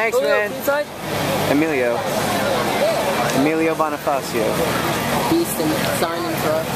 Thanks, man. Emilio Bonifacio. Beast and signing truck.